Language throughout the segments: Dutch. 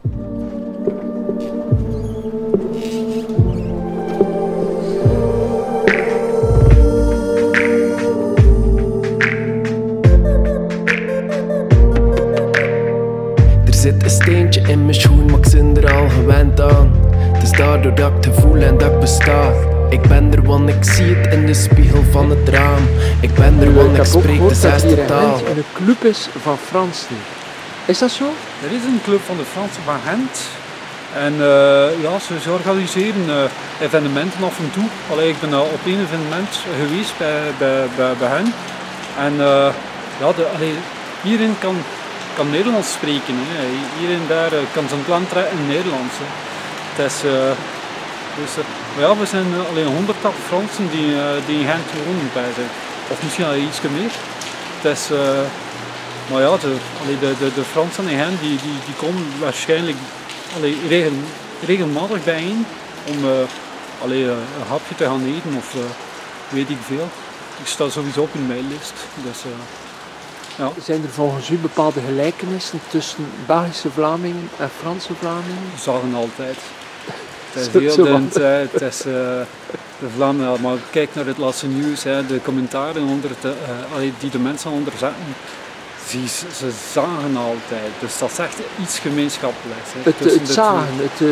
Er zit een steentje in mijn schoen, maar ik zit er al gewend aan. Het is daardoor dat ik het gevoel en dat ik besta. Ik ben er, want ik zie het in de spiegel van het raam. Ik ben er, want ik spreek de zesde taal. En een club is van Fransen. Is dat zo? Er is een club van de Fransen van Gent. En ja, ze organiseren evenementen af en toe. Allee, ik ben op één evenement geweest bij hen. En ja, hierin kan Nederlands spreken. Hè. Hier en daar kan zijn plan trekken in Nederlands. Hè. Het is, dus, ja, we zijn alleen 100 Fransen die in Gent wonen bij zijn. Of misschien al iets meer. Het is, maar ja, de Fransen in Gent die komen waarschijnlijk regelmatig bijeen om een hapje te gaan eten of weet ik veel. Ik sta sowieso op in mijn lijst. Dus, ja. Zijn er volgens u bepaalde gelijkenissen tussen Belgische Vlamingen en Franse Vlamingen? Zagen altijd. Het is heel de tijd. De Vlamingen, maar kijk naar het laatste nieuws, hè, de commentaren onder die de mensen onderzetten. Ze zagen altijd, dus dat is echt iets gemeenschappelijks. Hè, het zagen,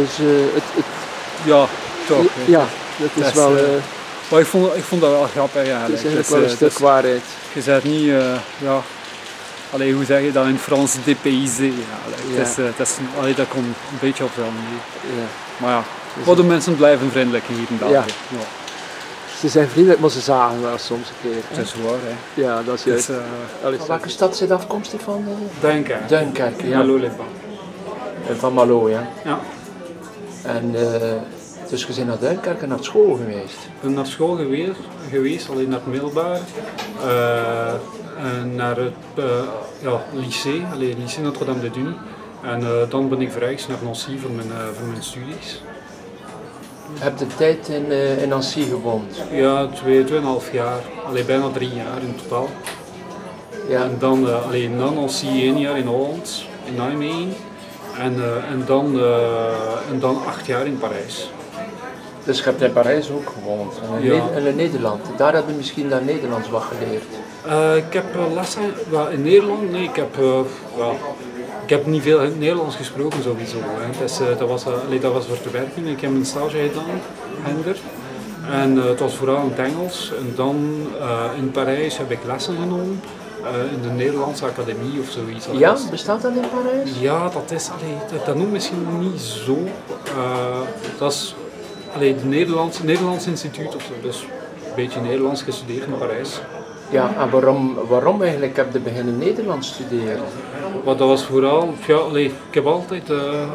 ja, toch. Ja, dat is wel... Maar ik vond dat wel grappig, ja. Het is eigenlijk wel een stuk waarheid. Je bent niet, ja... Allee, hoe zeg je dat in Frans, dépaysé. Ja, dat komt een beetje op wel mee. Ja. Maar ja, voor de mensen blijven vriendelijk hier in België. Ja. Ja. Ze zijn vriendelijk, maar ze zagen wel soms een keer. Het is waar, hè. Ja, dat is juist. Van welke stad zit afkomstig van? Dunkerque. Dunkerque, ja. Malo-les-Bains. Van Malo, ja. Ja. En dus je bent naar Dunkerque naar school geweest? Ik ben naar school geweest, alleen naar het middelbaar. En naar het lycée Notre-Dame de Dunes. En dan ben ik verhuisd naar Nancy voor mijn studies. Heb je de tijd in Nancy gewoond? Ja, 2,5 jaar. Allee, bijna 3 jaar in totaal. Ja. En dan na Nancy 1 jaar in Holland, in Nijmegen. En dan 8 jaar in Parijs. Dus je hebt in Parijs ook gewoond, in Nederland. Daar heb je misschien dat Nederlands wat geleerd. Ik heb lessen in Nederland. Nee, ik heb niet veel Nederlands gesproken sowieso. Hè. Dus, dat was voor te werken. Ik heb een stage gedaan, Hender. En het was vooral in het Engels. En dan in Parijs heb ik lessen genomen. In de Nederlandse Academie of zoiets. Ja, bestaat dat in Parijs? Ja, dat noemt misschien niet zo. Dat is het Nederlands instituut of zo. Dus een beetje Nederlands gestudeerd in Parijs. Ja, en waarom eigenlijk heb je beginnen Nederlands studeren? Maar dat was vooral, ja, ik heb altijd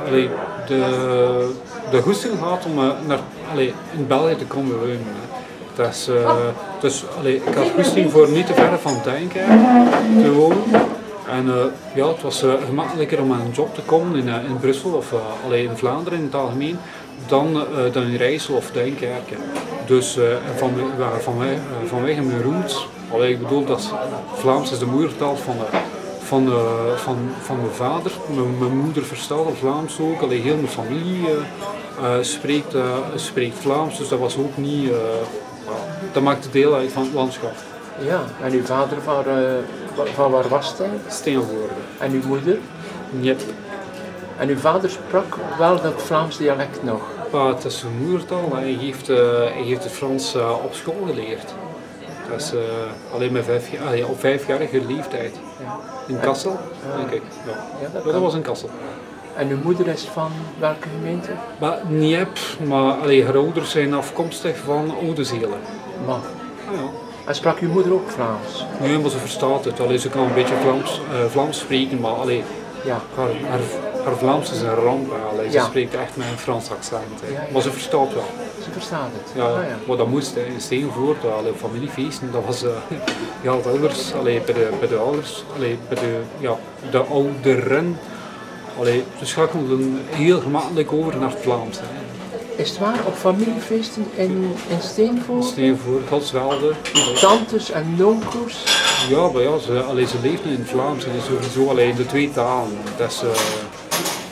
de goesting gehad om in België te komen wonen. Dus ik had goesting voor niet te ver van Dunkerque te wonen. En het was gemakkelijker om aan een job te komen in Brussel of in Vlaanderen in het algemeen dan in Rijssel of Dunkerque. Dus vanwege mijn roots, ik bedoel dat Vlaams is de moedertaal van mijn vader. Mijn moeder verstaat Vlaams ook, heel mijn familie spreekt Vlaams, dus dat was ook niet, dat maakte deel uit van het landschap. Ja, en uw vader van waar was hij? Steenvoorde. En uw moeder? Yep. En uw vader sprak wel dat Vlaams dialect nog? Het is zijn moedertaal, hij heeft het Frans op school geleerd. Dat is alleen met op 5-jarige leeftijd. Ja. In Kassel, denk ik. Ja. Dat was in Kassel. En uw moeder is van welke gemeente? Niep, maar haar ouders zijn afkomstig van Oudezelen. Maar. Ja. En sprak uw moeder ook Vlaams? Nee, maar ze verstaat het. Ze kan een beetje Vlaams spreken, maar haar Vlaams is een ramp. Ze spreekt echt met een Frans accent. Maar ze verstaat wel. Ze verstaat het? Ja, maar dat moest in Steenvoort, familiefeesten, dat was de ouders, bij de ouders, de ouderen. Ze schakelden heel gemakkelijk over naar het Vlaams. Is het waar, op familiefeesten in Steenvoort? Steenvoort, Godswelde. Tantes en onkels? Ja, maar ze leefden in het Vlaams en sowieso de twee talen.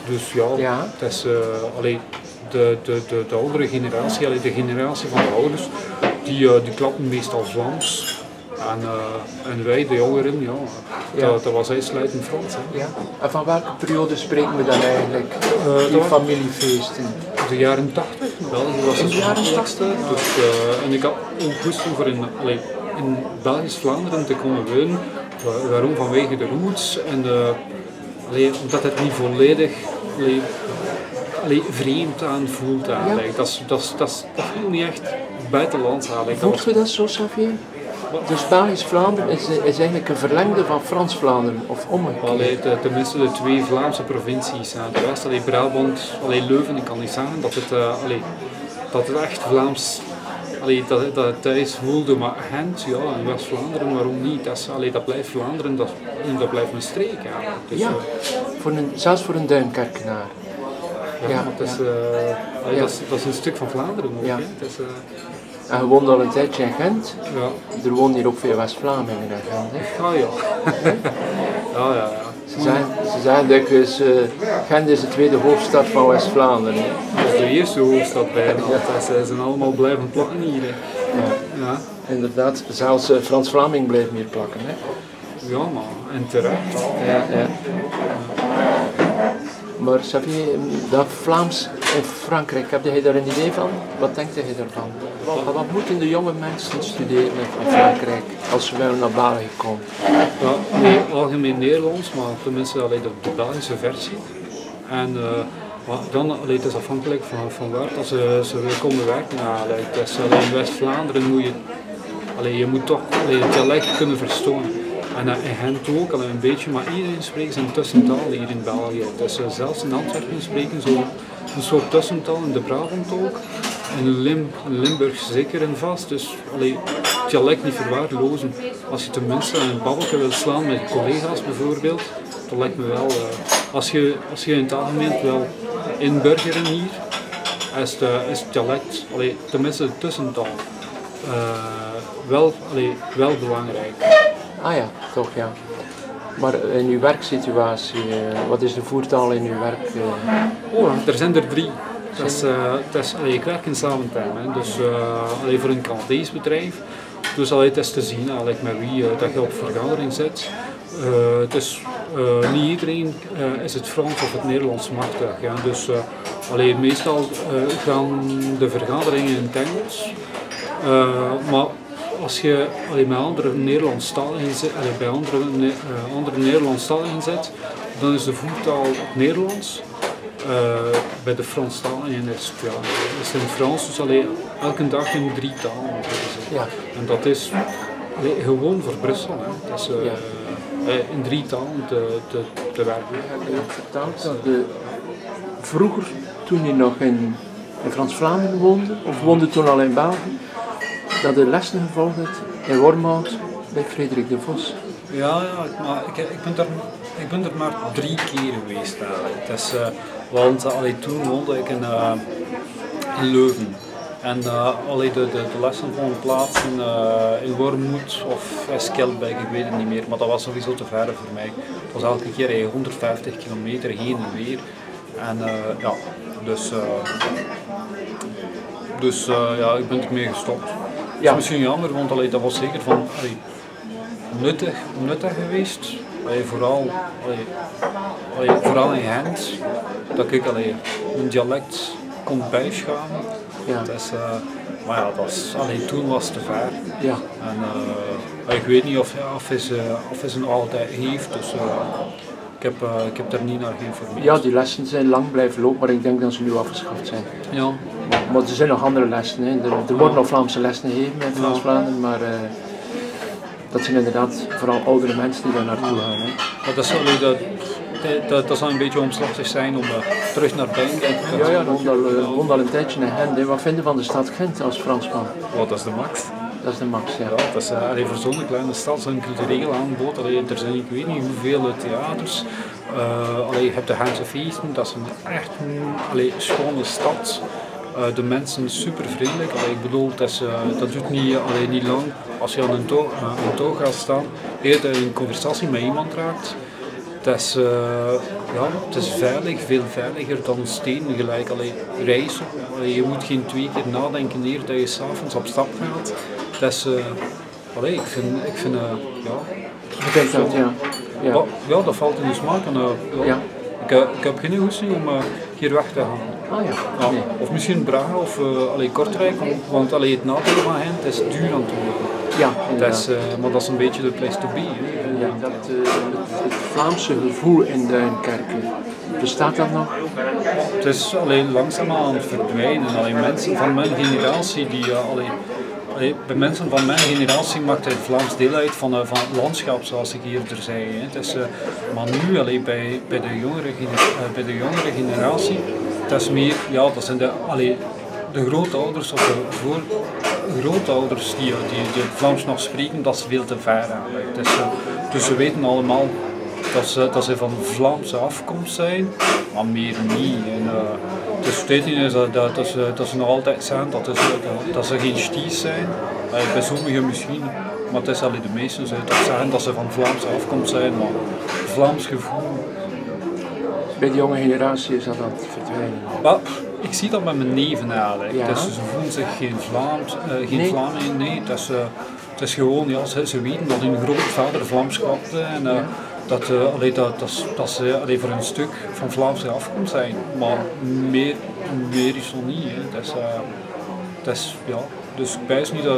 Dus ja, Ja. het is allee, de oudere generatie, allee, de generatie van de ouders, die klappen meestal Vlaams. En wij, de jongeren, dat was uitsluitend Frans. Hè. Ja. En van welke periode spreken we dan eigenlijk? Die familiefeesten? De jaren 80, België was het makkelijkste. Dus, en ik had ook goesting voor in Belgisch Vlaanderen te komen wonen. Waarom? Vanwege de roots en omdat het niet volledig vreemd aanvoelt eigenlijk. Dat voelt niet echt buitenlands eigenlijk. Voelt je dat zo, Xavier? Dus Belgisch Vlaanderen is eigenlijk een verlengde van Frans Vlaanderen, of omgekeerd? Tenminste de twee Vlaamse provincies. De rest, Brabant, Leuven, ik kan niet zeggen dat het echt Vlaams, dat het thuis voelde, maar Gent, ja, in West-Vlaanderen, waarom niet? Dat blijft Vlaanderen, dat blijft een streek eigenlijk. Dus, ja, zelfs voor een Duinkerkenaar. Ja, dat is een stuk van Vlaanderen ook. Ja. En je woont al een tijdje in Gent. Ja. Er wonen hier ook veel West-Vlamingen in Gent. Hè? Ah ja. Ja. Ze zeggen dikwijls, Gent is de tweede hoofdstad van West-Vlaanderen. Dat is de eerste hoofdstad bijna. Ze zijn allemaal blijven plakken hier. Ja. Inderdaad, zelfs Frans Vlaming blijft hier plakken. Hè? Ja, maar en terecht. Ja. Maar Xavier, dat Vlaams in Frankrijk, heb jij daar een idee van? Wat denkt jij daarvan? Wat moeten de jonge mensen studeren in Frankrijk als ze wel naar België komen? Ja, nee, algemeen Nederlands, maar tenminste de Belgische versie. En dan, het is afhankelijk van waar dat ze willen komen werken. In West-Vlaanderen moet je moet toch het dialect kunnen verstaan. En in Gent ook, al een beetje, maar iedereen spreekt zijn tussentaal hier in België. Dus zelfs in Antwerpen spreken ze een soort tussentaal, in de Brabant ook. In Limburg zeker en vast. Dus het dialect niet verwaarlozen. Als je tenminste een babbelje wil slaan met collega's bijvoorbeeld, dat lijkt me wel. Als je in het algemeen wil inburgeren hier, is het dialect, tenminste de tussentaal, wel belangrijk. Ah ja, toch ja. Maar in uw werksituatie, wat is de voertaal in uw werk? Er zijn er 3. Ik werk in Zaventem, dus voor een Canadees bedrijf. Dus het is te zien met wie dat je op vergadering zit. Het is, niet iedereen is het Frans of het Nederlands machtig. Ja. Dus meestal gaan de vergaderingen in het Engels. Maar als je met andere Nederlandstaligen zit, bij andere Nederlandstaligen zit, dan is de voertaal het Nederlands. Bij de Franstaligen is het in het Frans, dus elke dag in 3 talen. Ja. En dat is gewoon voor Brussel. Hè. Dus, in 3 talen te werken. Je hebt verteld dat vroeger, toen je nog in Frans-Vlaanderen woonde, of woonde toen al in België, dat je lessen gevolgd hebt in Wormhout bij Frederik de Vos. Ja, maar ik ben er maar 3 keer geweest eigenlijk. Dus, want toen woonde ik in Leuven. En de lessen vonden plaats in Wormhout of Skelbeek, ik weet het niet meer, maar dat was sowieso te ver voor mij. Het was elke keer 150 kilometer heen en weer. En ik ben ermee gestopt. Dat is misschien jammer, want dat was zeker van nuttig geweest. Vooral in Gent, dat ik een dialect kon bijschaven. Ja. Dus, maar ja, toen was het te ver. Ja. En ik weet niet of hij ze nog altijd heeft, dus ik heb daar niet naar geïnformeerd. Ja, die lessen zijn lang blijven lopen, maar ik denk dat ze nu afgeschaft zijn. Ja. Maar er zijn nog andere lessen. Hè. Er worden nog Vlaamse lessen gegeven in Frans-Vlaanderen, maar dat zijn inderdaad vooral oudere mensen die daar naartoe gaan. Hè. Maar dat zal een beetje omslachtig zijn om terug naar België te gaan. Ja, woont al een tijdje in Gent. Hè. Wat vind je van de stad Gent als Fransman? Oh, dat is de max. Dat is de max, ja. Dat is, voor zo'n kleine stad, zo'n cultureel aanbod. Er zijn ik weet niet hoeveel theaters. Je hebt de Gentse feesten, dat is een echt schone stad. De mensen super vriendelijk. Ik bedoel, dat doet niet lang. Als je aan een toog gaat staan, eer je een conversatie met iemand raakt. het is veilig, veel veiliger dan stenen gelijk. Reizen. Je moet geen 2 keer nadenken eer dat je 's avonds op stap gaat. Ik vind Betekent dat, ja. Ja, dat valt in de smaak. Ik heb geen goesting om hier weg te gaan. Ah ja. Nee. Of misschien Braga of Kortrijk, want het nadeel van Gent is duur aan het worden. Ja, maar dat is een beetje de place to be. Ja, het Vlaamse gevoel in Duinkerken, bestaat dat nog? Het is langzaam aan het verdwijnen. Mensen van mijn generatie bij mensen van mijn generatie maakt het Vlaams deel uit van het landschap, zoals ik eerder zei. Maar nu, bij de jongere generatie, dat is meer, dat zijn de grootouders of de grootouders die het Vlaams nog spreken, dat is veel te ver eigenlijk. Dus ze weten allemaal dat ze van Vlaamse afkomst zijn, maar meer niet. Dus het is dat ze nog altijd zijn, dat ze geen sties zijn. Bij sommigen misschien, maar het is de meesten zijn toch zeggen dat ze van Vlaamse afkomst zijn, maar Vlaams gevoel. Bij de jonge generatie is dat aan het verdwijnen. Ik zie dat met mijn neven eigenlijk. Ja. Dus ze voelen zich geen Vlamingen, nee. Het is gewoon, ze weten dat hun grootvader Vlaams sprak en dat ze voor een stuk van Vlaamse afkomst zijn, maar meer is nog niet. Dus ik pijs niet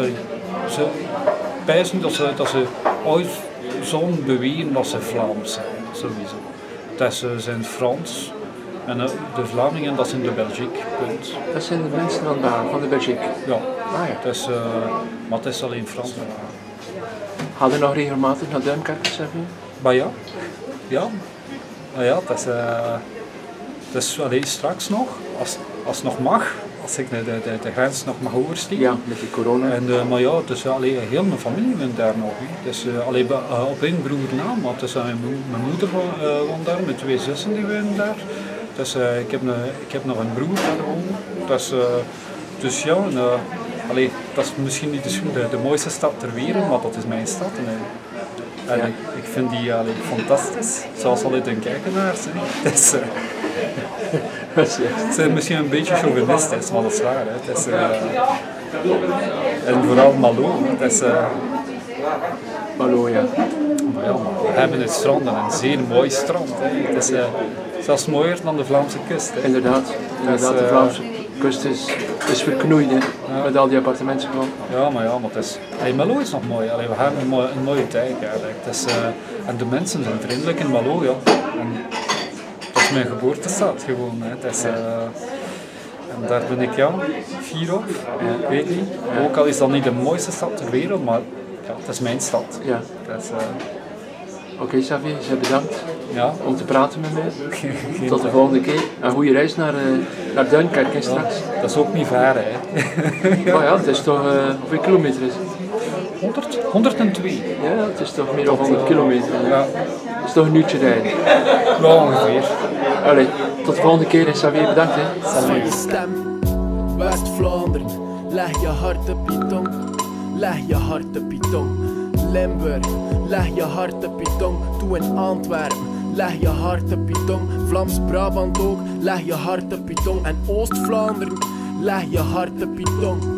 dat ze ooit zo'n beweren dat ze Vlaams zijn, sowieso. Ze zijn Frans en de Vlamingen, dat zijn de Belgique, punt. Dat zijn de mensen van de Belgique? Ja. Ah, ja. Maar het is alleen Frans. Ga je nog regelmatig naar Duinkerken, Xavier? Maar ja. Dat is straks nog, als het nog mag, als ik de grens nog mag oversteken. Ja, met die corona. Maar ja, dus heel mijn familie woont daar nog. Dus op één broer na, maar mijn moeder woont daar, mijn 2 zussen die wonen daar. Dus ik heb nog een broer daar wonen. Dus ja, dat is misschien niet de mooiste stad ter wereld, maar dat is mijn stad. En ik vind die fantastisch, zoals de Duinkerkenaars. Het zijn misschien een beetje chauvinistisch, maar dat is waar. En vooral Malo. Malo, ja. Maar we hebben het strand en een zeer mooi strand. Het is zelfs mooier dan de Vlaamse kust. Inderdaad, de Vlaamse kust is verknoeid met al die appartementen. Maar het is... Malo is nog mooi. We hebben een mooie tijd eigenlijk. En de mensen zijn vriendelijk in Malo. Ja. En dat is mijn geboortestad gewoon. En daar ben ik fier op. Ik weet niet. Ook al is dat niet de mooiste stad ter wereld, maar het is mijn stad. Ja. Oké, Xavier, bedankt om te praten met mij. Tot de volgende keer. Een goede reis naar Duinkerken straks. Dat is ook niet ver, hè. Maar ja, het is toch... hoeveel kilometer is het? 102. Ja, het is toch meer dan 100 kilometer. Ja. Dat is toch een uurtje rijden. Ja, ongeveer. Allee, tot de volgende keer. Xavier, bedankt. Van je stem, West-Vlaanderen, leg je hart op je tong. Leg je hart op je tong. Limburg, leg je hart op je tong. Toe in Antwerpen, leg je hart op je tong. Vlaams-Brabant ook, leg je hart op je tong. En Oost-Vlaanderen, leg je hart op je tong.